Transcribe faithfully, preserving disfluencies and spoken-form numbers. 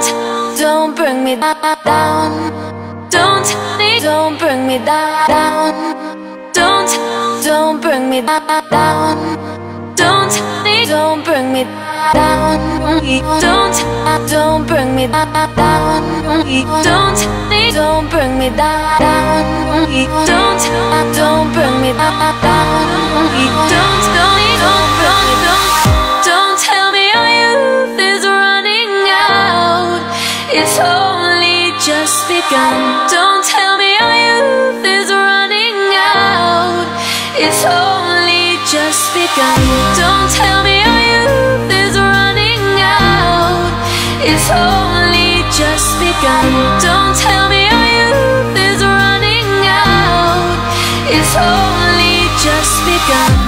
don't bring me down. Don't, don't bring me down. Don't, don't bring me down. Don't, don't bring me down. Don't, don't bring me down. Don't, don't bring me down. Don't, don't bring me down. Don't, don't, don't, don't, don't tell me our youth is running out. It's only just begun. Don't tell me our youth is running out. It's only just begun. Don't tell me our youth is running out. It's only just begun. Don't tell me our youth is running out. It's only just begun.